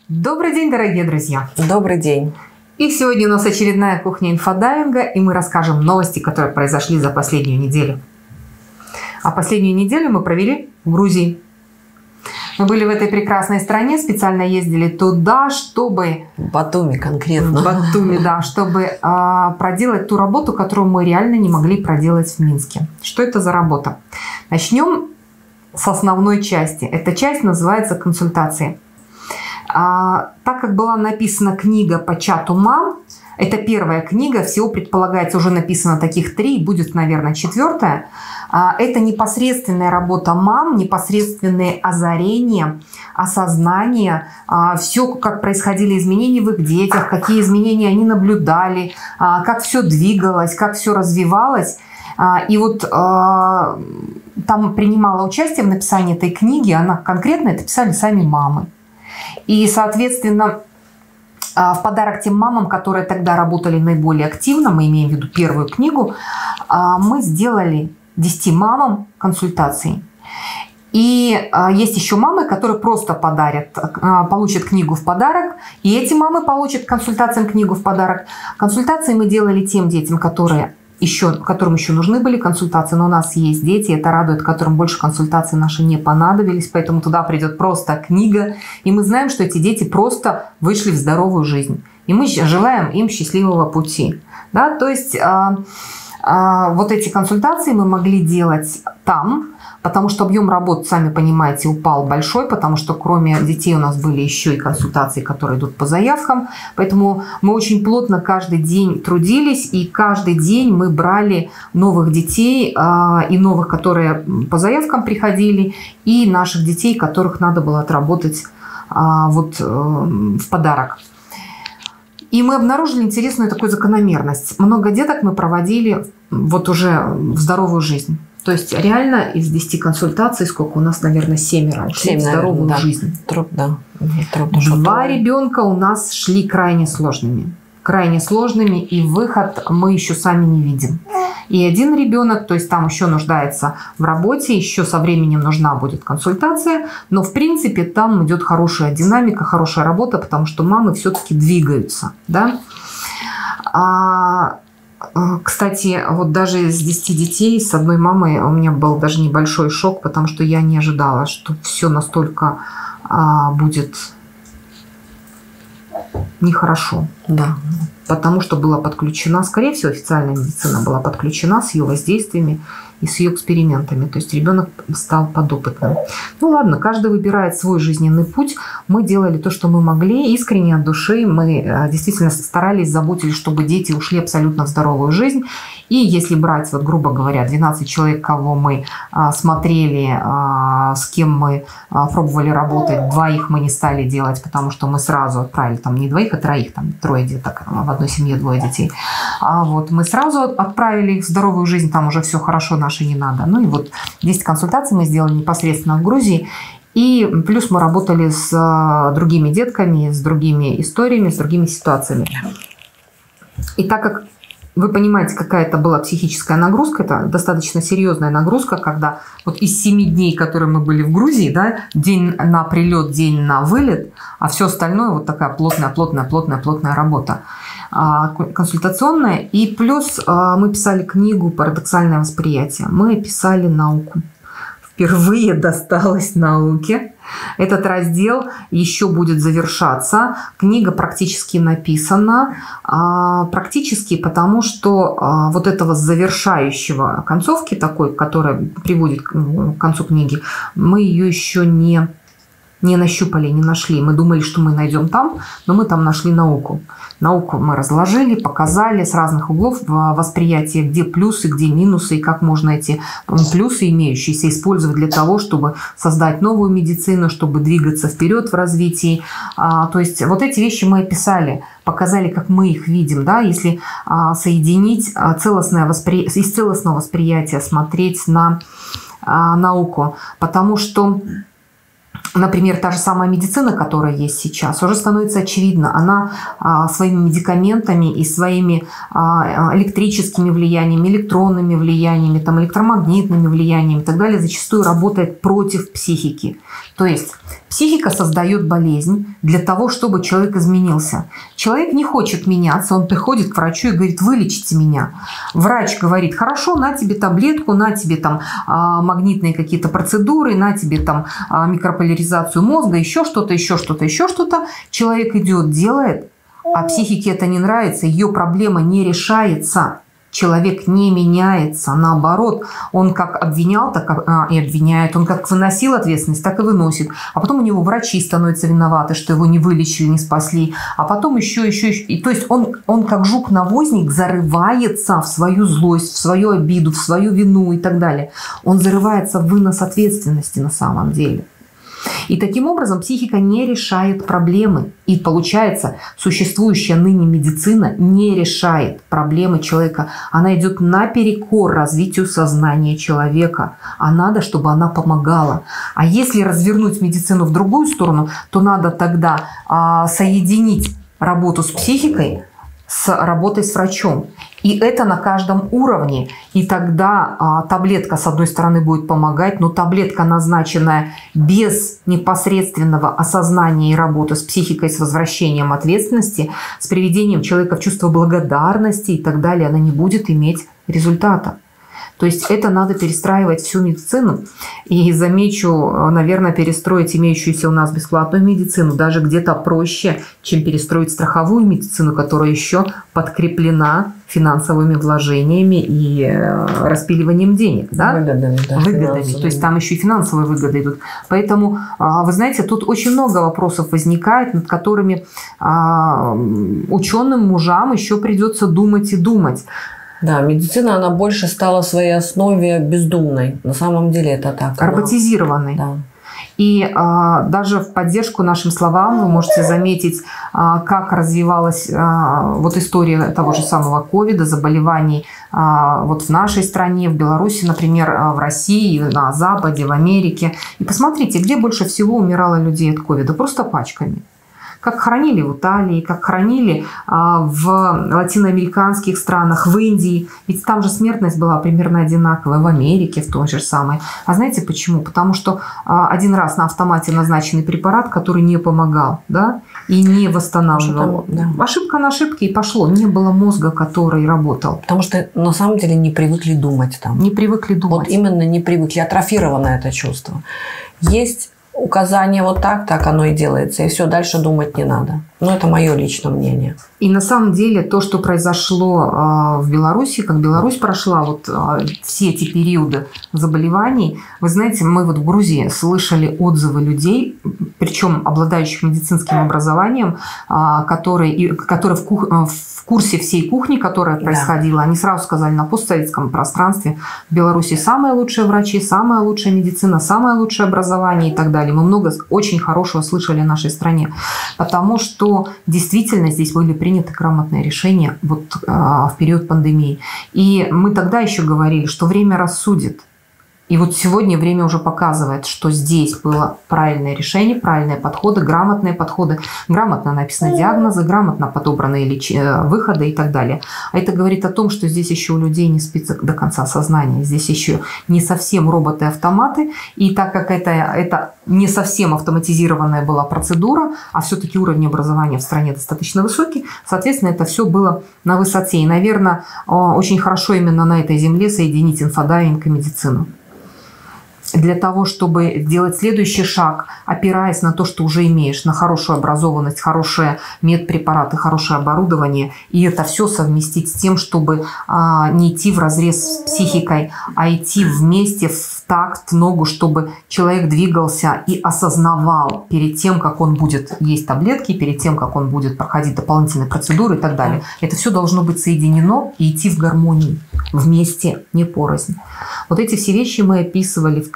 Добрый день, дорогие друзья! Добрый день! И сегодня у нас очередная кухня инфодайвинга, и мы расскажем новости, которые произошли за последнюю неделю. А последнюю неделю мы провели в Грузии. Мы были в этой прекрасной стране, специально ездили туда, чтобы... В Батуми конкретно. В Батуми, да, чтобы проделать ту работу, которую мы реально не могли проделать в Минске. Что это за работа? Начнем с основной части. Эта часть называется консультации. Так как была написана книга по чату мам, это первая книга, всего предполагается уже написано таких 3, будет, наверное, 4-я. Это непосредственная работа мам, непосредственные озарения, осознание, все, как происходили изменения в их детях, какие изменения они наблюдали, как все двигалось, как все развивалось. И вот там принимала участие в написании этой книги, она конкретно это писали сами мамы. И, соответственно, в подарок тем мамам, которые тогда работали наиболее активно, мы имеем в виду первую книгу, мы сделали 10 мамам консультации. И есть еще мамы, которые просто получат книгу в подарок, и эти мамы получат консультациям книгу в подарок. Консультации мы делали тем детям, которым еще нужны были консультации, но у нас есть дети, это радует, которым больше консультаций наши не понадобились, поэтому туда придет просто книга, и мы знаем, что эти дети просто вышли в здоровую жизнь, и мы желаем им счастливого пути. Да? То есть вот эти консультации мы могли делать там, потому что объем работ, сами понимаете, упал большой, потому что кроме детей у нас были еще и консультации, которые идут по заявкам. Поэтому мы очень плотно каждый день трудились, и каждый день мы брали новых детей и новых, которые по заявкам приходили, и наших детей, которых надо было отработать в подарок. И мы обнаружили интересную такую закономерность. Много деток мы проводили уже в здоровую жизнь. То есть реально из 10 консультаций, сколько у нас, наверное, 7 ушли в здоровую жизнь. Трудно. 2 ребенка у нас шли крайне сложными. И выход мы еще сами не видим. И один ребенок, то есть там еще нуждается в работе, еще со временем нужна будет консультация, но в принципе там идет хорошая динамика, хорошая работа, потому что мамы все-таки двигаются. Да? Кстати, вот даже из 10 детей с одной мамой у меня был даже небольшой шок, потому что я не ожидала, что все настолько будет нехорошо. Да. Потому что была подключена, скорее всего, официальная медицина была подключена с ее воздействиями и с ее экспериментами. То есть ребенок стал подопытным. Ну ладно, каждый выбирает свой жизненный путь. Мы делали то, что мы могли, искренне от души. Мы действительно старались, заботились, чтобы дети ушли абсолютно в здоровую жизнь. И если брать, вот, грубо говоря, 12 человек, кого мы смотрели, с кем мы пробовали работать, 2 мы не стали делать, потому что мы сразу отправили, там не 2, а 3, там 3 деток, в одной семье 2 детей. Мы сразу отправили их в здоровую жизнь, там уже все хорошо, наши не надо. Ну и вот 10 консультаций мы сделали непосредственно в Грузии. И плюс мы работали с другими детками, с другими историями, с другими ситуациями. И так как вы понимаете, какая это была психическая нагрузка, это достаточно серьезная нагрузка, когда вот из 7 дней, которые мы были в Грузии, да, день на прилет, день на вылет, а все остальное вот такая плотная работа консультационная. И плюс мы писали книгу «Парадоксальное восприятие». Мы писали науку. Впервые досталось науке. Этот раздел еще будет завершаться. Книга практически написана. Практически потому, что вот этого завершающего концовки такой, которая приводит к концу книги, мы ее еще не нащупали, не нашли. Мы думали, что мы найдем там, но мы там нашли науку. Науку мы разложили, показали с разных углов восприятия, где плюсы, где минусы, и как можно эти плюсы имеющиеся использовать для того, чтобы создать новую медицину, чтобы двигаться вперед в развитии. То есть вот эти вещи мы описали, показали, как мы их видим. Да? Если соединить из целостного восприятия смотреть на науку, потому что например, та же самая медицина, которая есть сейчас, уже становится очевидно. Она своими медикаментами и своими электрическими влияниями, электронными влияниями, там, электромагнитными влияниями и так далее зачастую работает против психики. То есть психика создает болезнь для того, чтобы человек изменился. Человек не хочет меняться, он приходит к врачу и говорит: вылечите меня. Врач говорит: хорошо, на тебе таблетку, на тебе там магнитные какие-то процедуры, на тебе там микрополяризацию мозга, еще что-то, еще что-то, еще что-то. Человек идет, делает, а психике это не нравится, ее проблема не решается. Человек не меняется, наоборот, он как обвинял, так и обвиняет, он как выносил ответственность, так и выносит. А потом у него врачи становятся виноваты, что его не вылечили, не спасли. А потом еще. И, то есть он как жук-навозник зарывается в свою злость, в свою обиду, в свою вину и так далее. Он зарывается в вынос ответственности на самом деле. И таким образом психика не решает проблемы. И получается, существующая ныне медицина не решает проблемы человека. Она идет наперекор развитию сознания человека. А надо, чтобы она помогала. А если развернуть медицину в другую сторону, то надо тогда соединить работу с психикой с работой с врачом. И это на каждом уровне. И тогда таблетка, с одной стороны, будет помогать, но таблетка, назначенная без непосредственного осознания и работы с психикой, с возвращением ответственности, с приведением человека в чувство благодарности и так далее, она не будет иметь результата. То есть это надо перестраивать всю медицину. И замечу, наверное, перестроить имеющуюся у нас бесплатную медицину даже где-то проще, чем перестроить страховую медицину, которая еще подкреплена финансовыми вложениями и распиливанием денег. Да? Выгодами. То есть там еще и финансовые выгоды идут. Поэтому, вы знаете, тут очень много вопросов возникает, над которыми ученым мужам еще придется думать и думать. Да, медицина, она больше стала в своей основе бездумной. На самом деле это так. Роботизированной. Да. И даже в поддержку нашим словам вы можете заметить, как развивалась вот история того же самого ковида, заболеваний вот в нашей стране, в Беларуси, например, в России, на Западе, в Америке. И посмотрите, где больше всего умирало людей от ковида? Просто пачками. Как хоронили в Италии, как хоронили в латиноамериканских странах, в Индии. Ведь там же смертность была примерно одинаковая, в Америке в той же самой. А знаете почему? Потому что один раз на автомате назначенный препарат, который не помогал, да, и не восстанавливал. Да. Ошибка на ошибке и пошло. Не было мозга, который работал. Потому что на самом деле не привыкли думать там. Не привыкли думать. Вот именно не привыкли. Атрофировано это чувство. Есть указание вот так оно и делается. И все, дальше думать не надо. Но это мое личное мнение. И на самом деле то, что произошло в Беларуси, как Беларусь прошла вот все эти периоды заболеваний, вы знаете, мы вот в Грузии слышали отзывы людей, причем обладающих медицинским образованием, которые в курсе всей кухни, которая происходила, они сразу сказали: на постсоветском пространстве в Беларуси самые лучшие врачи, самая лучшая медицина, самое лучшее образование и так далее. Мы много очень хорошего слышали о нашей стране, потому что действительно здесь были приняты грамотные решения вот в период пандемии. И мы тогда еще говорили, что время рассудит. И вот сегодня время уже показывает, что здесь было правильное решение, правильные подходы, грамотно написаны диагнозы, грамотно подобраны выходы и так далее. А это говорит о том, что здесь еще у людей не спится до конца сознания. Здесь еще не совсем роботы-автоматы. И так как это не совсем автоматизированная была процедура, а все-таки уровень образования в стране достаточно высокий, соответственно, это все было на высоте. И, наверное, очень хорошо именно на этой земле соединить инфодайвинг и медицину. Для того, чтобы делать следующий шаг, опираясь на то, что уже имеешь, на хорошую образованность, хорошие медпрепараты, хорошее оборудование, и это все совместить с тем, чтобы не идти вразрез с психикой, а идти вместе, в такт, в ногу, чтобы человек двигался и осознавал перед тем, как он будет есть таблетки, перед тем, как он будет проходить дополнительные процедуры и так далее. Это все должно быть соединено и идти в гармонии, вместе, не порознь. Вот эти все вещи мы описывали в книге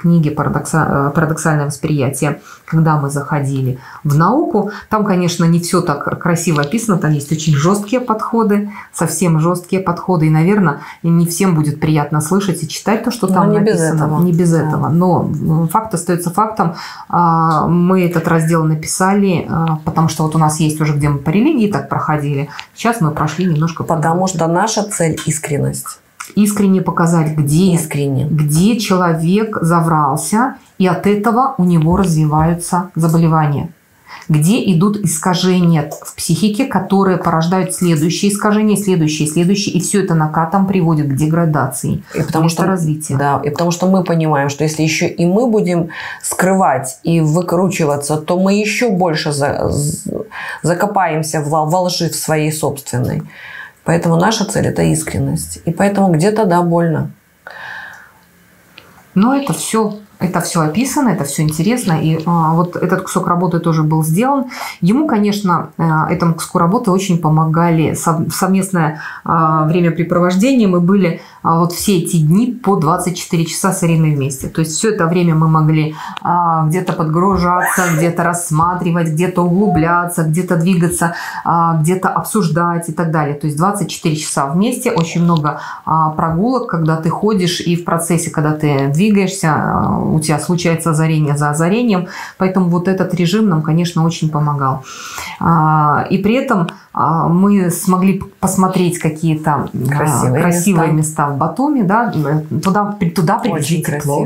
книге «Парадоксальное восприятие», когда мы заходили в науку. Там, конечно, не все так красиво описано, там есть очень жесткие подходы, совсем жесткие подходы, и, наверное, не всем будет приятно слышать и читать то, что там написано. Не без этого. Но факт остается фактом. Мы этот раздел написали, потому что вот у нас есть уже, где мы по религии так проходили. Сейчас мы прошли немножко... Потому что наша цель – искренность. Искренне показать, где человек заврался, и от этого у него развиваются заболевания. Где идут искажения в психике, которые порождают следующие искажения, следующие, и все это накатом приводит к деградации, и потому что развития. Да, и потому что мы понимаем, что если еще и мы будем скрывать и выкручиваться, то мы еще больше закопаемся во лжи в своей собственной. Поэтому наша цель – это искренность. И поэтому где-то, да, больно. Но это все описано, это все интересно. И вот этот кусок работы тоже был сделан. Ему, конечно, этому куску работы очень помогали совместное времяпрепровождение. Мы были вот все эти дни по 24 часа с Ириной вместе. То есть все это время мы могли где-то подгружаться, где-то рассматривать, где-то углубляться, где-то двигаться, где-то обсуждать и так далее. То есть 24 часа вместе, очень много прогулок, когда ты ходишь, и в процессе, когда ты двигаешься, у тебя случается озарение за озарением. Поэтому вот этот режим нам, конечно, очень помогал. И при этом мы смогли посмотреть какие-то красивые места в Батуми. Да? Туда привезли тепло.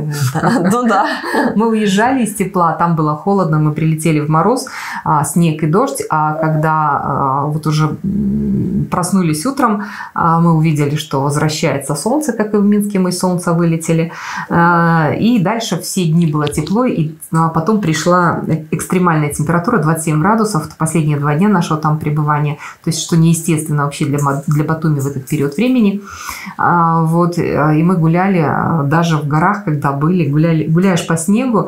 Мы уезжали из тепла, там было холодно, мы прилетели в мороз, снег и дождь. А когда вот уже проснулись утром, мы увидели, что возвращается солнце, как и в Минске мы из солнца вылетели. И дальше все дни было тепло, и потом пришла экстремальная температура 27 градусов. Это последние 2 дня нашего там пребывания. То есть, что неестественно вообще для Батуми в этот период времени. Вот, и мы гуляли даже в горах, когда гуляешь по снегу,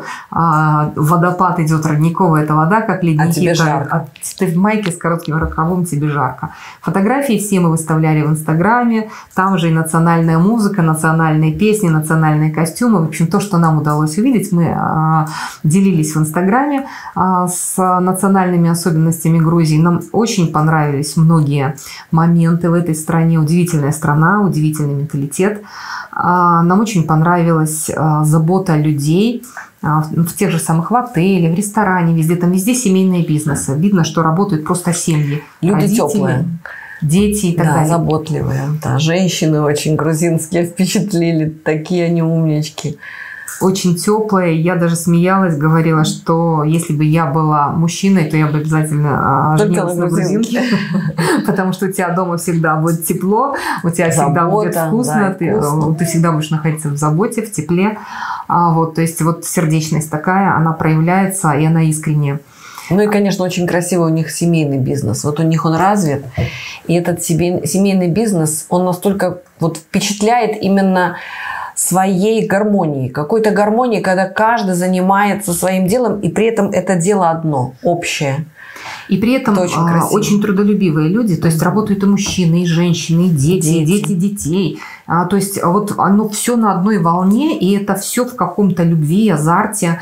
водопад идет родниковый, это вода, как ледники. А тебе жарко. Ты в майке с коротким рукавом, тебе жарко. Фотографии все мы выставляли в Инстаграме. Там же и национальная музыка, национальные песни, национальные костюмы. В общем, то, что нам удалось увидеть, мы делились в Инстаграме с национальными особенностями Грузии. Нам очень понравились многие моменты в этой стране. Удивительная страна, удивительный менталитет. Нам очень понравилась забота людей в тех же самых в отеле, в ресторане, везде семейные бизнесы. Видно, что работают просто семьи. Люди теплые. Дети и так далее. Заботливые. Да, женщины очень грузинские впечатлили. Такие они умнички. Очень теплые. Я даже смеялась, говорила, что если бы я была мужчиной, то я бы обязательно женилась на грузинке. Потому что у тебя дома всегда будет тепло, у тебя всегда будет вкусно, ты всегда будешь находиться в заботе, в тепле. Вот, то есть вот сердечность такая, она проявляется, и она искренняя. Ну и, конечно, очень красивый у них семейный бизнес. Вот у них он развит. И этот семейный бизнес, он настолько вот впечатляет именно своей гармонией. Какой-то гармонией, когда каждый занимается своим делом, и при этом это дело одно, общее. И при этом очень трудолюбивые люди, то есть работают и мужчины, и женщины, и дети, и дети детей. То есть вот оно все на одной волне, и это все в каком-то любви, азарте.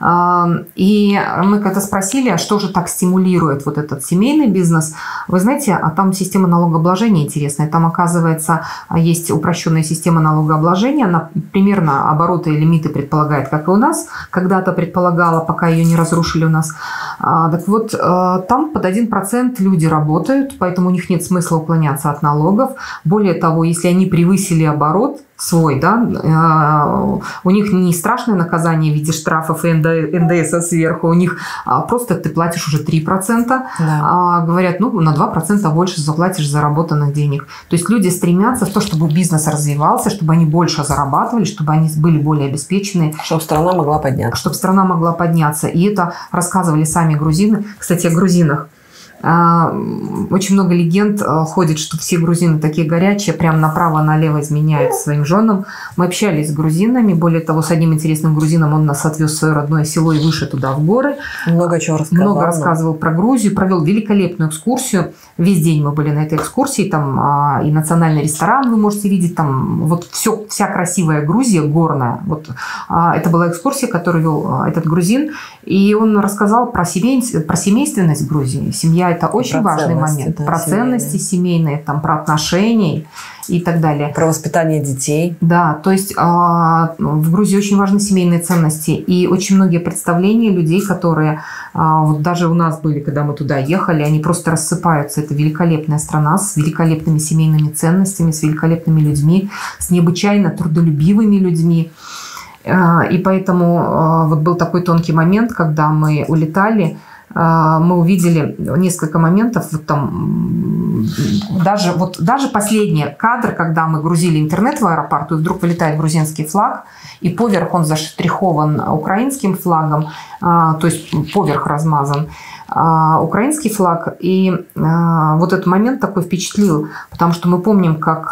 И мы когда спросили, а что же так стимулирует вот этот семейный бизнес, вы знаете, а там система налогообложения интересная. Там, оказывается, есть упрощенная система налогообложения. Она примерно обороты и лимиты предполагает, как и у нас. Когда-то предполагала, пока ее не разрушили у нас. Так вот, там под 1% люди работают, поэтому у них нет смысла уклоняться от налогов. Более того, если они превысили оборот свой, да, у них не страшное наказание в виде штрафов и НДС сверху, у них просто ты платишь уже 3%, да. Говорят, ну, на 2% больше заплатишь заработанных денег. То есть люди стремятся в то, чтобы бизнес развивался, чтобы они больше зарабатывали, чтобы они были более обеспечены. Чтобы страна могла подняться. Чтобы страна могла подняться. И это рассказывали сами грузины. Кстати, о грузинах. Очень много легенд ходит, что все грузины такие горячие, прям направо-налево изменяют своим женам. Мы общались с грузинами, более того, с одним интересным грузином, он нас отвез в свое родное село и выше туда, в горы. Много чего рассказал. Много рассказывал про Грузию, провел великолепную экскурсию. Весь день мы были на этой экскурсии, там и национальный ресторан вы можете видеть, там вот вся красивая Грузия, горная. Вот, это была экскурсия, которую вел этот грузин, и он рассказал про семейственность Грузии. Семья – это очень важный момент. Да, про ценности семейные, там, про отношения и так далее. Про воспитание детей. Да, то есть в Грузии очень важны семейные ценности. И очень многие представления людей, которые вот даже у нас были, когда мы туда ехали, они просто рассыпаются. Это великолепная страна с великолепными семейными ценностями, с великолепными людьми, с необычайно трудолюбивыми людьми. И поэтому вот был такой тонкий момент, когда мы улетали, мы увидели несколько моментов, вот там, даже последний кадр, когда мы грузили интернет в аэропорт, и вдруг вылетает грузинский флаг, и поверх он заштрихован украинским флагом, то есть поверх размазан украинский флаг. И вот этот момент такой впечатлил, потому что мы помним, как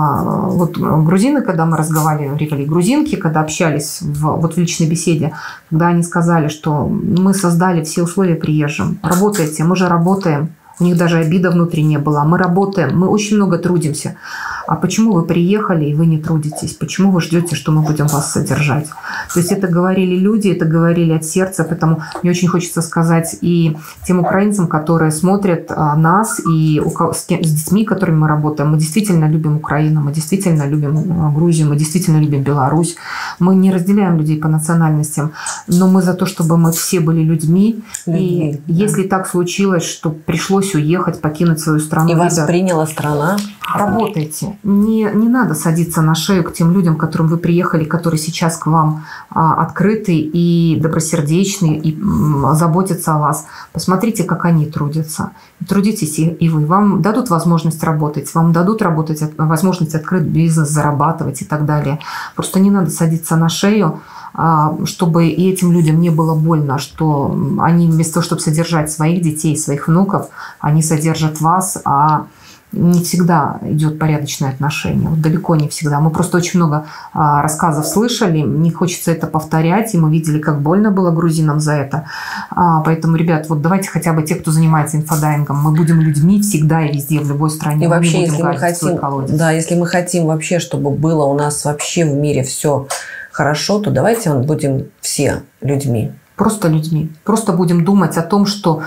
вот грузины, когда мы разговаривали, грузинки, когда общались вот в личной беседе, когда они сказали, что мы создали все условия приезжим, работайте, мы же работаем. У них даже обида внутренняя была. Мы работаем, мы очень много трудимся. А почему вы приехали и вы не трудитесь? Почему вы ждете, что мы будем вас содержать? То есть это говорили люди, это говорили от сердца. Поэтому мне очень хочется сказать и тем украинцам, которые смотрят нас, и с детьми, с которыми мы работаем. Мы действительно любим Украину, мы действительно любим Грузию, мы действительно любим Беларусь. Мы не разделяем людей по национальностям, но мы за то, чтобы мы все были людьми. И если так случилось, что пришлось уехать, покинуть свою страну. И вас приняла страна. Работайте. Не надо садиться на шею к тем людям, к которым вы приехали, которые сейчас к вам открыты и добросердечны, и заботятся о вас. Посмотрите, как они трудятся. Трудитесь и вы. Вам дадут возможность работать, вам дадут возможность открыть бизнес, зарабатывать и так далее. Просто не надо садиться на шею, чтобы и этим людям не было больно, что они вместо того, чтобы содержать своих детей, своих внуков, они содержат вас, а не всегда идет порядочное отношение. Вот далеко не всегда. Мы просто очень много рассказов слышали, не хочется это повторять, и мы видели, как больно было грузинам за это. Поэтому, ребят, вот давайте хотя бы те, кто занимается инфодайингом, мы будем людьми всегда и везде, в любой стране. И вообще, если мы хотим, если мы хотим вообще, чтобы было у нас вообще в мире все хорошо, то давайте будем все людьми. Просто людьми. Просто будем думать о том, что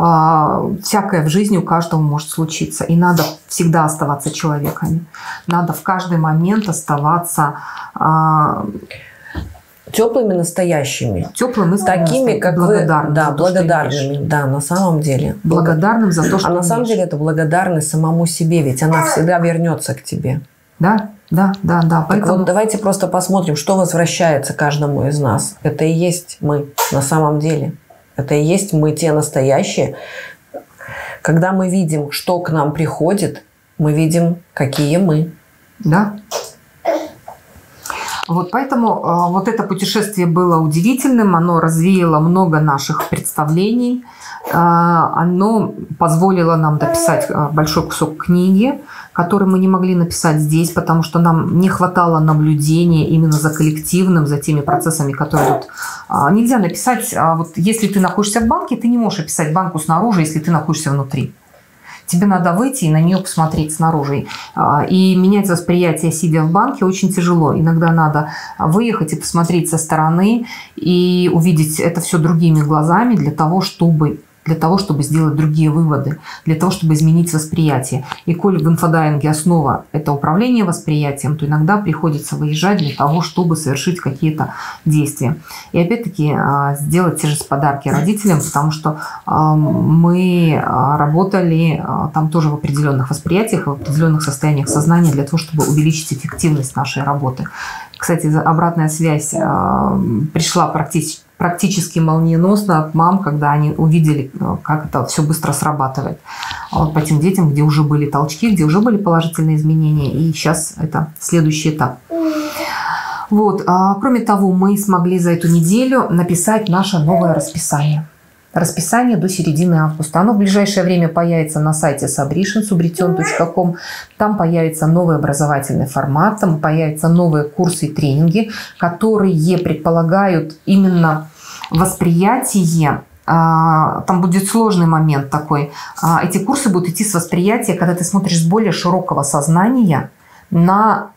всякое в жизни у каждого может случиться. И надо всегда оставаться человеками. Надо в каждый момент оставаться теплыми, настоящими. Теплыми, такими, как благодарными. Да, благодарными. Да, на самом деле. Благодарным за то, что на самом деле это благодарность самому себе, ведь она всегда вернется к тебе. Да. Поэтому вот давайте просто посмотрим, что возвращается каждому из нас. Это и есть мы на самом деле. Это и есть мы, те настоящие. Когда мы видим, что к нам приходит, мы видим, какие мы. Да. Вот поэтому вот это путешествие было удивительным. Оно развеяло много наших представлений. Оно позволило нам дописать большой кусок книги, который мы не могли написать здесь, потому что нам не хватало наблюдения именно за коллективным, за теми процессами, которые тут. Нельзя написать, вот если ты находишься в банке, ты не можешь описать банку снаружи, если ты находишься внутри. Тебе надо выйти и на нее посмотреть снаружи. И менять восприятие, сидя в банке, очень тяжело. Иногда надо выехать и посмотреть со стороны и увидеть это все другими глазами для того, чтобы сделать другие выводы, для того, чтобы изменить восприятие. И коль в инфодайинге основа – это управление восприятием, то иногда приходится выезжать для того, чтобы совершить какие-то действия. И опять-таки сделать те же подарки родителям, потому что мы работали там тоже в определенных восприятиях, в определенных состояниях сознания для того, чтобы увеличить эффективность нашей работы. Кстати, обратная связь пришла практически молниеносно от мам, когда они увидели, как это все быстро срабатывает. Вот по тем детям, где уже были толчки, где уже были положительные изменения, и сейчас это следующий этап. Вот. Кроме того, мы смогли за эту неделю написать наше новое расписание. расписание до середины августа. Оно в ближайшее время появится на сайте sabrition.com. Там появится новый образовательный формат, там появятся новые курсы и тренинги, которые предполагают именно восприятие. Там будет сложный момент такой. Эти курсы будут идти с восприятия, когда ты смотришь с более широкого сознания на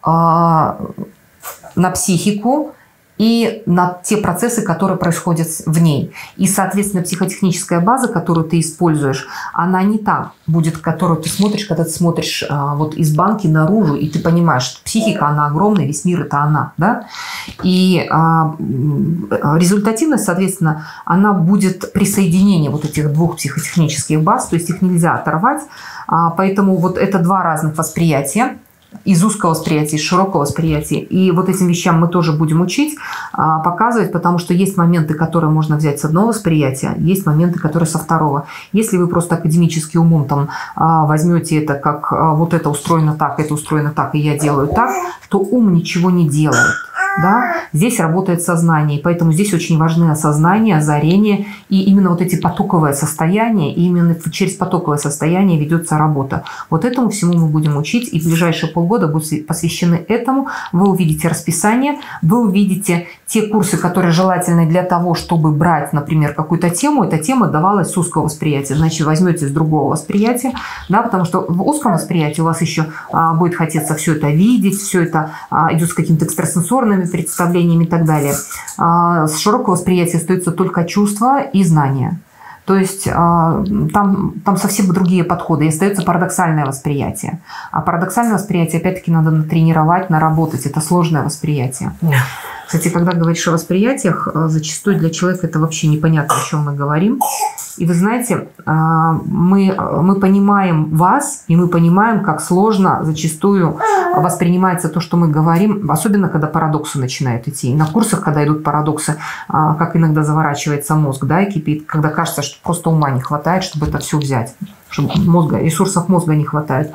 психику и на те процессы, которые происходят в ней. И, соответственно, психотехническая база, которую ты используешь, она не та будет, которую ты смотришь, когда ты смотришь вот из банки наружу, и ты понимаешь, что психика, она огромная, весь мир – это она. Да? И результативность, соответственно, она будет присоединение вот этих двух психотехнических баз, то есть их нельзя оторвать. Поэтому вот это два разных восприятия. Из узкого восприятия, из широкого восприятия. И вот этим вещам мы тоже будем учить, показывать, потому что есть моменты, которые можно взять с одного восприятия, есть моменты, которые со второго. Если вы просто академически умом там возьмете это, как вот это устроено так, и я делаю так, то ум ничего не делает. Да? Здесь работает сознание, поэтому здесь очень важны осознание, озарение и именно вот эти потоковые состояния, и именно через потоковое состояние ведется работа. Вот этому всему мы будем учить, и в ближайшие полгода будут посвящены этому. Вы увидите расписание, вы увидите те курсы, которые желательны для того, чтобы брать, например, какую-то тему. Эта тема давалась с узкого восприятия, значит, возьмете с другого восприятия, да, потому что в узком восприятии у вас еще будет хотеться все это видеть, все это идет с какими-то экстрасенсорными представлениями и так далее. С широкого восприятия остаются только чувства и знания. То есть там совсем другие подходы, и остается парадоксальное восприятие. А парадоксальное восприятие, опять-таки, надо натренировать, наработать. Это сложное восприятие. Кстати, когда говоришь о восприятиях, зачастую для человека это вообще непонятно, о чем мы говорим. И вы знаете, мы понимаем вас, и мы понимаем, как сложно зачастую воспринимается то, что мы говорим, особенно когда парадоксы начинают идти. И на курсах, когда идут парадоксы, как иногда заворачивается мозг, да, и кипит, когда кажется, что просто ума не хватает, чтобы это все взять, чтобы ресурсов мозга не хватает.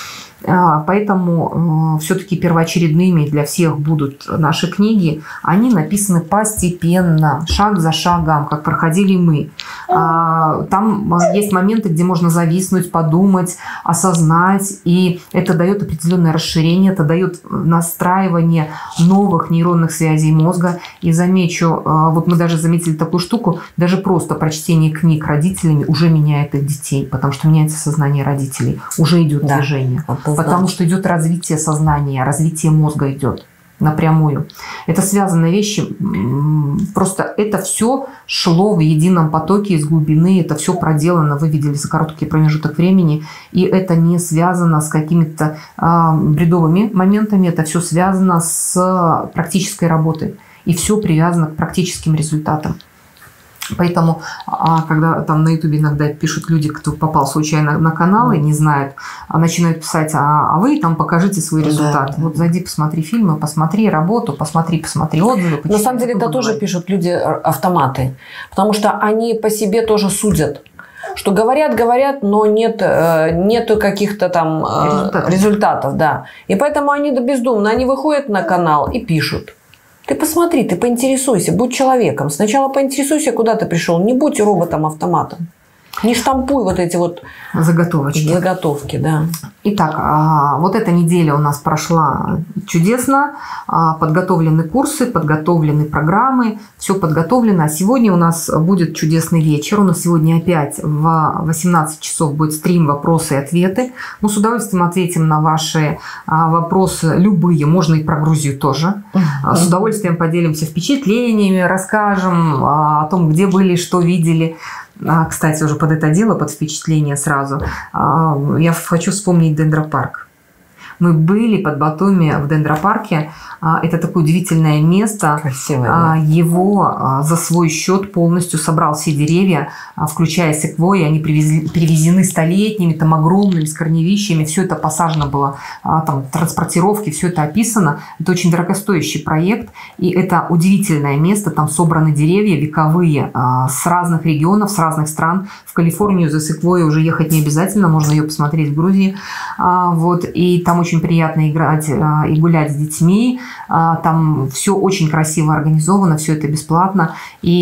Поэтому все-таки первоочередными для всех будут наши книги. Они написаны постепенно, шаг за шагом, как проходили мы. Там есть моменты, где можно зависнуть, подумать, осознать. И это дает определенное расширение, это дает настраивание новых нейронных связей мозга. И замечу, вот мы даже заметили такую штуку, даже просто прочтение книг родителями уже меняет их детей, потому что меняется сознание родителей, уже идет движение. Потому что идет развитие сознания, развитие мозга идет напрямую. Это связанные вещи. Просто это все шло в едином потоке из глубины. Это все проделано, вы видели за короткий промежуток времени. И это не связано с какими-то бредовыми моментами. Это все связано с практической работой. И все привязано к практическим результатам. Поэтому, когда там на Ютубе иногда пишут люди, кто попал случайно на канал и не знают, начинают писать, а вы там покажите свой результат. Да. Вот зайди, посмотри фильмы, посмотри работу, посмотри отзывы. На самом деле это тоже пишут люди автоматы, потому что они по себе тоже судят. Что говорят, но нету каких-то там результатов. Да. И поэтому они бездумно, они выходят на канал и пишут. Ты посмотри, ты поинтересуйся, будь человеком. Сначала поинтересуйся, куда ты пришел. Не будь роботом-автоматом. Не штампуй вот эти вот заготовки, да. Итак, вот эта неделя у нас прошла чудесно. Подготовлены курсы, подготовлены программы, все подготовлено. А сегодня у нас будет чудесный вечер. У нас сегодня опять в 18 часов будет стрим «Вопросы и ответы». Мы с удовольствием ответим на ваши вопросы любые, можно и про Грузию тоже. С удовольствием поделимся впечатлениями, расскажем о том, где были, что видели. Кстати, уже под это дело, под впечатление сразу, я хочу вспомнить Дендропарк. Мы были под Батуми в Дендропарке. Это такое удивительное место. Красивое, да. Его за свой счет полностью собрал все деревья, включая секвойи. Они перевезены столетними, там огромными, с корневищами. Все это посажено было, там транспортировки, все это описано. Это очень дорогостоящий проект. И это удивительное место. Там собраны деревья вековые с разных регионов, с разных стран. В Калифорнию за секвойей уже ехать не обязательно. Можно ее посмотреть в Грузии. Вот. И там очень приятно играть и гулять с детьми. Там все очень красиво организовано, все это бесплатно. И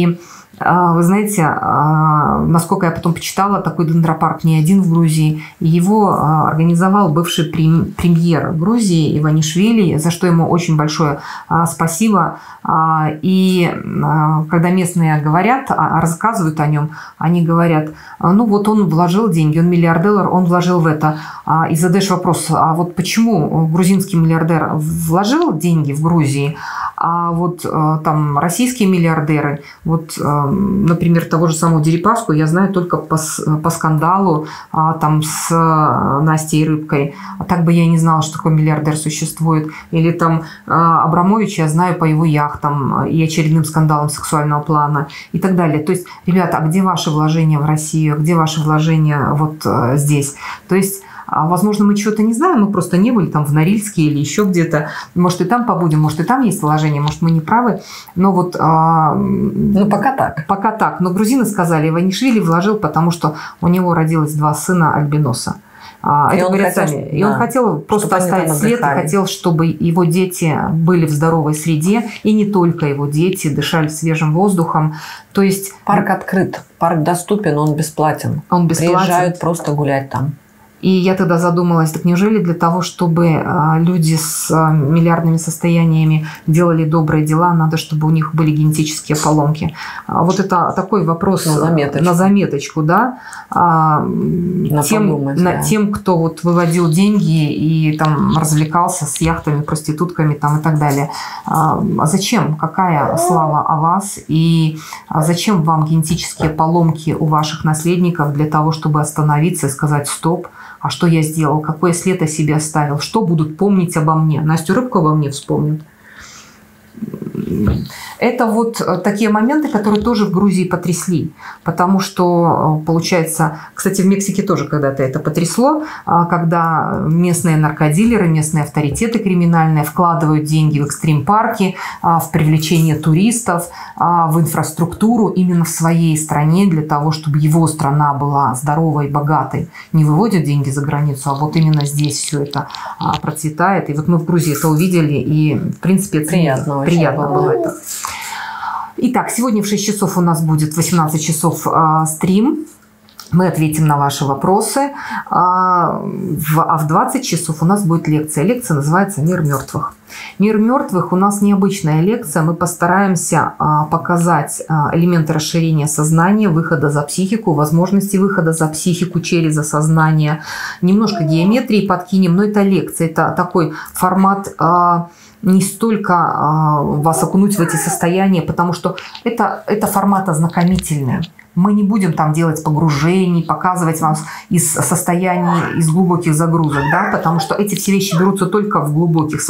Вы знаете, насколько я потом почитала, такой дендропарк не один в Грузии. Его организовал бывший премьер Грузии Иванишвили, за что ему очень большое спасибо. И когда местные говорят, рассказывают о нем, они говорят, ну вот он вложил деньги, он миллиардер, он вложил в это. И задаешь вопрос, а вот почему грузинский миллиардер вложил деньги в Грузии, а вот там российские миллиардеры, вот, например, того же самого Дерипаску я знаю только по скандалу там с Настей Рыбкой. А так бы я не знала, что такой миллиардер существует. Или там Абрамовича я знаю по его яхтам и очередным скандалам сексуального плана и так далее. То есть, ребята, а где ваши вложения в Россию? Где ваши вложения вот здесь? То есть, возможно, мы чего-то не знаем, мы просто не были там в Норильске или еще где-то. Может, и там побудем, может, и там есть вложения, может, мы не правы. Но вот... Ну, пока так. Пока так. Но грузины сказали, Иванишвили вложил, потому что у него родилось 2 сына альбиноса. Это говорят сами. И он хотел просто оставить след, и хотел, чтобы его дети были в здоровой среде, и не только его дети дышали свежим воздухом. То есть... Парк открыт, парк доступен, он бесплатен. Он бесплатен. Приезжают просто гулять там. И я тогда задумалась, так неужели для того, чтобы люди с миллиардными состояниями делали добрые дела, надо, чтобы у них были генетические поломки? Вот это такой вопрос на заметочку, да? Тем, кто вот выводил деньги и там развлекался с яхтами, проститутками там и так далее. А зачем? Какая слава о вас? И зачем вам генетические поломки у ваших наследников для того, чтобы остановиться и сказать «стоп»? А что я сделал? Какой след о себе оставил? Что будут помнить обо мне? Настю Рыбку обо мне вспомнят. Это вот такие моменты, которые тоже в Грузии потрясли. Потому что, получается, кстати, в Мексике тоже когда-то это потрясло, когда местные наркодилеры, местные авторитеты криминальные вкладывают деньги в экстрим-парки, в привлечение туристов, в инфраструктуру именно в своей стране для того, чтобы его страна была здоровой, богатой. Не выводят деньги за границу, а вот именно здесь все это процветает. И вот мы в Грузии это увидели, и, в принципе, это приятно было это. Итак, сегодня в 6 часов у нас будет 18 часов стрим. Мы ответим на ваши вопросы. А в 20 часов у нас будет лекция. Лекция называется «Мир мертвых». «Мир мертвых» у нас необычная лекция. Мы постараемся показать элементы расширения сознания, выхода за психику, возможности выхода за психику через осознание. Немножко геометрии подкинем, но это лекция. Это такой формат... не столько вас окунуть в эти состояния, потому что это формат ознакомительный. Мы не будем там делать погружений, показывать вам из состояний, из глубоких загрузок, да, потому что эти все вещи берутся только в глубоких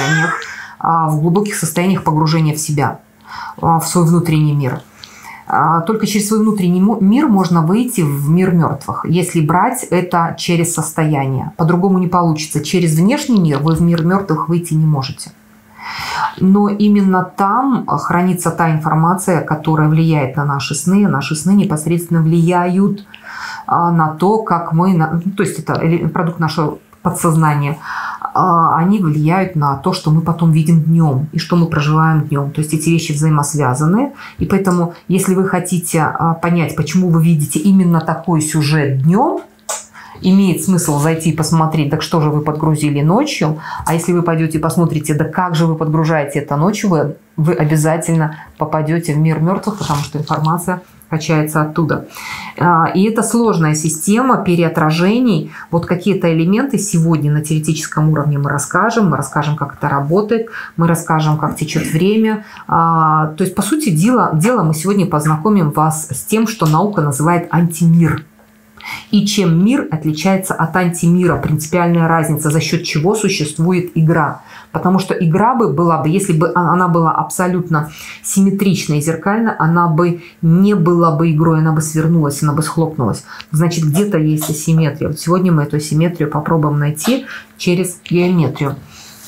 состояниях погружения в себя, в свой внутренний мир. Только через свой внутренний мир можно выйти в мир мертвых, если брать это через состояние. По-другому не получится. Через внешний мир вы в мир мертвых выйти не можете. Но именно там хранится та информация, которая влияет на наши сны. Наши сны непосредственно влияют на то, как мы... То есть это продукт нашего подсознания. Они влияют на то, что мы потом видим днем и что мы проживаем днем. То есть эти вещи взаимосвязаны. И поэтому, если вы хотите понять, почему вы видите именно такой сюжет днем, имеет смысл зайти и посмотреть, так что же вы подгрузили ночью. А если вы пойдете и посмотрите, да как же вы подгружаете это ночью, вы обязательно попадете в мир мертвых, потому что информация качается оттуда. И это сложная система переотражений. Вот какие-то элементы сегодня на теоретическом уровне мы расскажем, как это работает, мы расскажем, как течет время. То есть, по сути дела мы сегодня познакомим вас с тем, что наука называет антимир. И чем мир отличается от антимира, принципиальная разница, за счет чего существует игра. Потому что игра была бы, если бы она была абсолютно симметрична и зеркальна, она бы не была бы игрой, она бы свернулась, она бы схлопнулась. Значит, где-то есть асимметрия. Вот сегодня мы эту асимметрию попробуем найти через геометрию.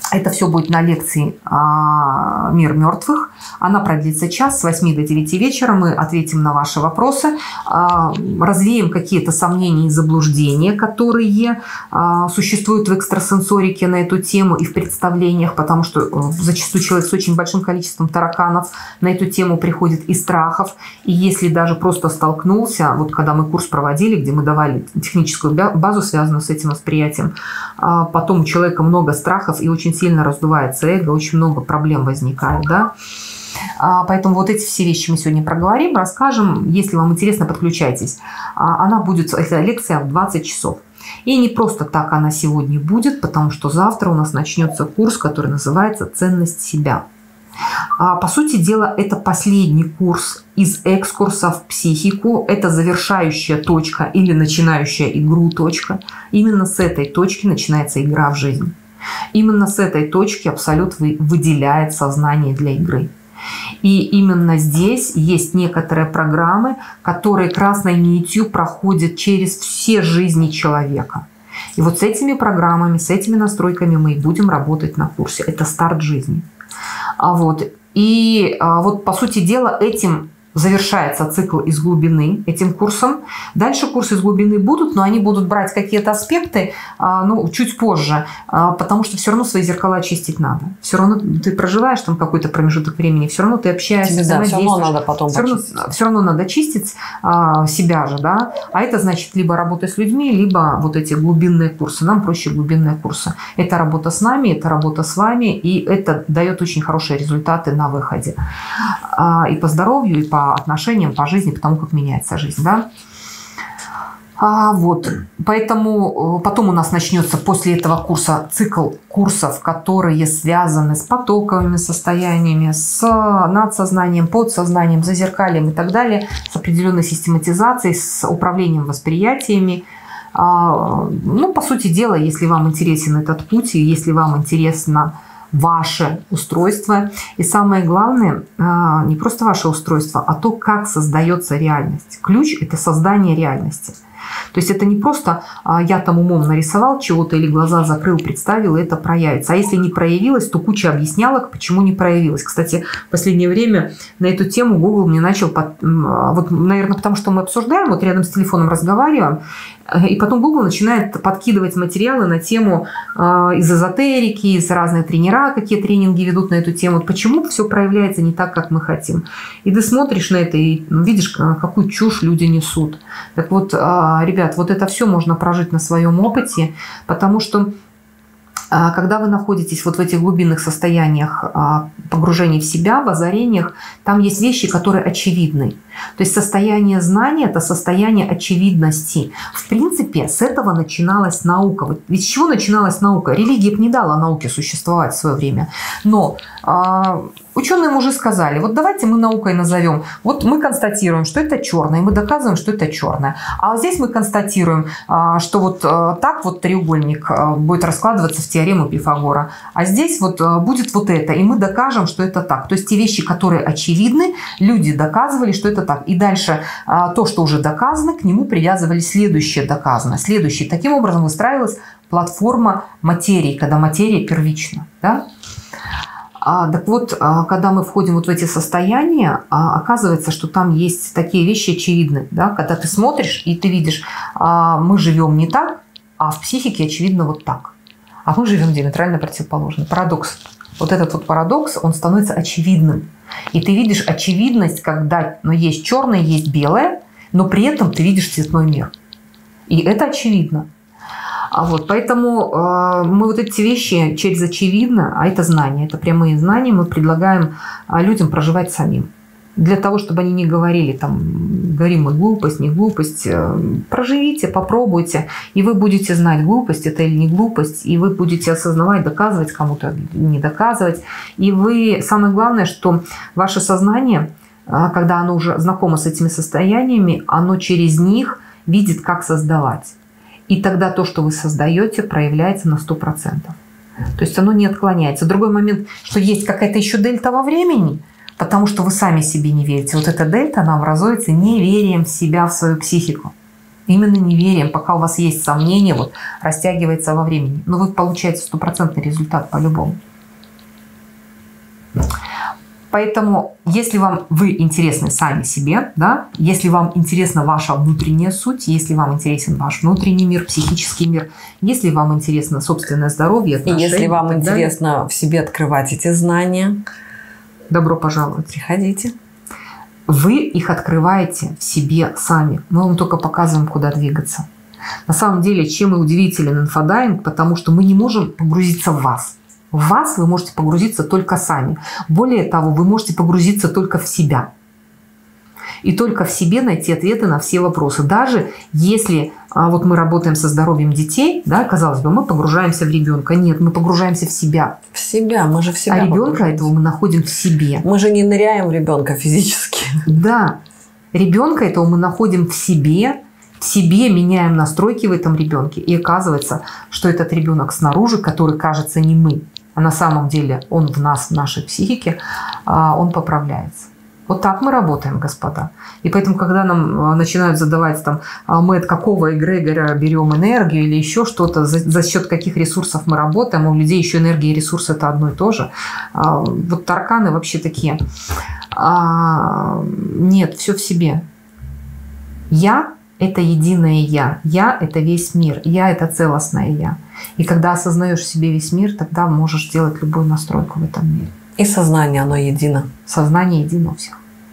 Это все будет на лекции «Мир мертвых». Она продлится час с 8 до 9 вечера. Мы ответим на ваши вопросы, развеем какие-то сомнения и заблуждения, которые существуют в экстрасенсорике на эту тему и в представлениях, потому что зачастую человек с очень большим количеством тараканов на эту тему приходит из страхов. И если даже просто столкнулся, вот когда мы курс проводили, где мы давали техническую базу, связанную с этим восприятием, потом у человека много страхов и очень сильно раздувается эго, очень много проблем возникает, да. Поэтому вот эти все вещи мы сегодня проговорим, расскажем. Если вам интересно, подключайтесь. Она будет, эта лекция в 20 часов. И не просто так она сегодня будет, потому что завтра у нас начнется курс, который называется «Ценность себя». По сути дела, это последний курс из экскурса в психику. Это завершающая точка или начинающая игру точка. Именно с этой точки начинается игра в жизнь. Именно с этой точки абсолют выделяет сознание для игры. И именно здесь есть некоторые программы, которые красной нитью проходят через все жизни человека. И вот с этими программами, с этими настройками мы и будем работать на курсе. Это старт жизни. И вот по сути дела этим завершается цикл из глубины этим курсом. Дальше курсы из глубины будут, но они будут брать какие-то аспекты чуть позже, потому что все равно свои зеркала очистить надо. Все равно ты проживаешь там какой-то промежуток времени, все равно ты общаешься, да, все равно надо потом все равно надо чистить себя же, да. А это значит либо работа с людьми, либо вот эти глубинные курсы. Нам проще глубинные курсы. Это работа с нами, это работа с вами, и это дает очень хорошие результаты на выходе. И по здоровью, и по отношениям, по жизни, потому как меняется жизнь, да. Поэтому потом у нас начнется после этого курса цикл курсов, которые связаны с потоковыми состояниями, с надсознанием, подсознанием, зазеркальем и так далее, с определенной систематизацией, с управлением восприятиями. По сути дела, если вам интересен этот путь, и если вам интересно ваше устройство. И самое главное, не просто ваше устройство, а то, как создается реальность. Ключ – это создание реальности. То есть это не просто я там умом нарисовал чего-то или глаза закрыл, представил, и это проявится. А если не проявилось, то куча объяснялок, почему не проявилось. Кстати, в последнее время на эту тему Google мне начал, наверное, потому что мы обсуждаем, вот рядом с телефоном разговариваем, и потом Google начинает подкидывать материалы на тему из эзотерики, из разных тренера, какие тренинги ведут на эту тему. Почему все проявляется не так, как мы хотим. И ты смотришь на это и видишь, какую чушь люди несут. Так вот, ребят, вот это все можно прожить на своем опыте, потому что когда вы находитесь вот в этих глубинных состояниях погружения в себя, в озарениях, там есть вещи, которые очевидны. То есть состояние знания – это состояние очевидности. В принципе, с этого начиналась наука. Ведь с чего начиналась наука? Религия бы не дала науке существовать в свое время. Но ученые уже сказали, вот давайте мы наукой назовем. Вот мы констатируем, что это черное, и мы доказываем, что это черное. А здесь мы констатируем, что вот так вот треугольник будет раскладываться в теорему Пифагора. А здесь вот будет вот это, и мы докажем, что это так. То есть те вещи, которые очевидны, люди доказывали, что это так. И дальше то, что уже доказано, к нему привязывали следующее доказано. Следующее. Таким образом выстраивалась платформа материи, когда материя первична. Да? Так вот, когда мы входим вот в эти состояния, оказывается, что там есть такие вещи очевидные. Да? Когда ты смотришь и ты видишь, мы живем не так, а в психике очевидно вот так. А мы живем диаметрально противоположно. Парадокс. Вот этот вот парадокс, он становится очевидным. И ты видишь очевидность, когда есть черное, есть белое, но при этом ты видишь цветной мир. И это очевидно. Поэтому мы вот эти вещи через очевидно, а это знания, это прямые знания, мы предлагаем людям проживать самим. Для того, чтобы они не говорили, говорим мы глупость, не глупость, проживите, попробуйте, и вы будете знать, глупость это или не глупость, и вы будете осознавать, доказывать кому-то, не доказывать. И вы, самое главное, что ваше сознание, когда оно уже знакомо с этими состояниями, оно через них видит, как создавать. И тогда то, что вы создаете, проявляется на 100%. То есть оно не отклоняется. Другой момент, что есть какая-то еще дельта во времени, потому что вы сами себе не верите. Вот эта дельта, она образуется неверием в себя, в свою психику. Именно неверием, пока у вас есть сомнения, вот, растягивается во времени. Но вы получаете стопроцентный результат по-любому. Поэтому, если вы интересны сами себе, да, если вам интересна ваша внутренняя суть, если вам интересен ваш внутренний мир, психический мир, если вам интересно собственное здоровье, отношения, и если вам интересно в себе открывать эти знания, добро пожаловать. Приходите. Вы их открываете в себе сами. Мы вам только показываем, куда двигаться. На самом деле, чем и удивителен инфодайинг, потому что мы не можем погрузиться в вас. В вас вы можете погрузиться только сами. Более того, вы можете погрузиться только в себя. И только в себе найти ответы на все вопросы. Даже если вот мы работаем со здоровьем детей, да, казалось бы, мы погружаемся в ребенка. Нет, мы погружаемся в себя. В себя, мы же в себя. А ребенка этого мы находим в себе. Мы же не ныряем в ребенка физически. Да, ребенка этого мы находим в себе меняем настройки в этом ребенке. И оказывается, что этот ребенок снаружи, который кажется не мы, а на самом деле он в нас, в нашей психике, он поправляется. Вот так мы работаем, господа. И поэтому, когда нам начинают задавать, там, мы от какого эгрегора берем энергию или еще что-то, за счет каких ресурсов мы работаем, у людей еще энергия и ресурсы – это одно и то же. Вот тараканы вообще такие. Нет, все в себе. Я – это единое я. Я – это весь мир. Я – это целостное я. И когда осознаешь в себе весь мир, тогда можешь делать любую настройку в этом мире. И сознание, оно едино. Сознание едино у всех.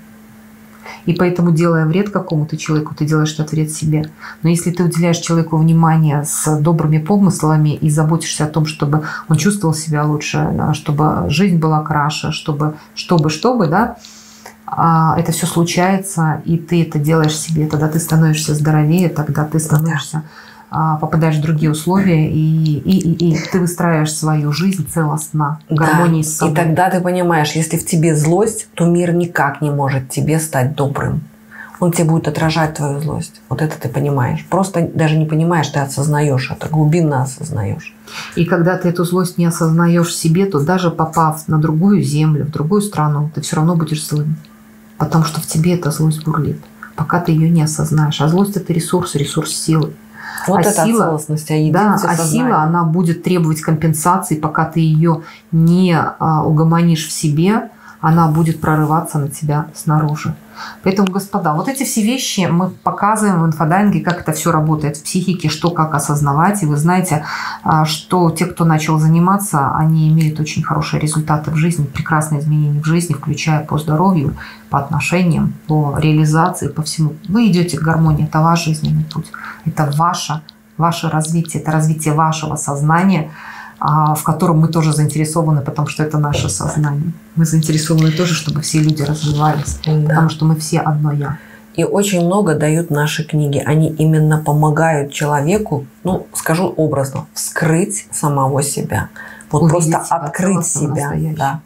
И поэтому, делая вред какому-то человеку, ты делаешь этот вред себе. Но если ты уделяешь человеку внимание с добрыми помыслами и заботишься о том, чтобы он чувствовал себя лучше, чтобы жизнь была краше, чтобы, да, это все случается, и ты это делаешь себе, тогда ты становишься здоровее, тогда ты становишься, попадаешь в другие условия, и ты выстраиваешь свою жизнь целостно, в гармонии с собой. И тогда ты понимаешь, если в тебе злость, то мир никак не может тебе стать добрым. Он тебе будет отражать твою злость. Вот это ты понимаешь. Просто даже не понимаешь, ты осознаешь это, глубинно осознаешь. И когда ты эту злость не осознаешь в себе, то даже попав на другую землю, в другую страну, ты все равно будешь злым. Потому что в тебе эта злость бурлит, пока ты ее не осознаешь. А злость – это ресурс силы. Вот это целостность, сила, она будет требовать компенсации, пока ты ее не угомонишь в себе, она будет прорываться на тебя снаружи. Поэтому, господа, вот эти все вещи мы показываем в инфодайинге, как это все работает в психике, что как осознавать. И вы знаете, что те, кто начал заниматься, они имеют очень хорошие результаты в жизни, прекрасные изменения в жизни, включая по здоровью, по отношениям, по реализации, по всему. Вы идете к гармонии, это ваш жизненный путь, это ваше развитие, это развитие вашего сознания, в котором мы тоже заинтересованы, потому что это наше сознание. Мы заинтересованы тоже, чтобы все люди развивались, потому что мы все одно я. И очень много дают наши книги. Они именно помогают человеку, ну, скажу образно, вскрыть самого себя. Вот увидеть просто себя, открыть себя. Да.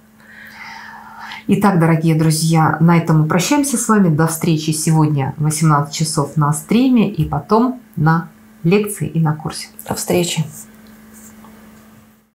Итак, дорогие друзья, на этом мы прощаемся с вами. До встречи сегодня в 18 часов на стриме и потом на лекции и на курсе. До встречи.